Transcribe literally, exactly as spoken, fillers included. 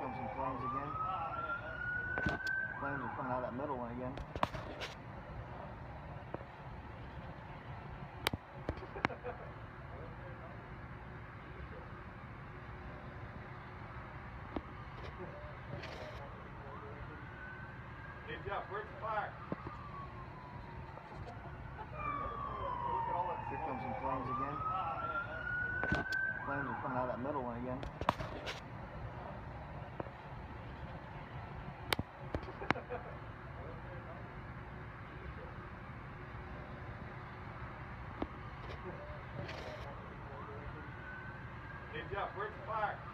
comes some flames again. Flames are coming out of that middle one again. Hey Jeff, where's the fire? Here comes some flames again. Flames are coming out of that middle one again. Hey Jeff, where's the fire?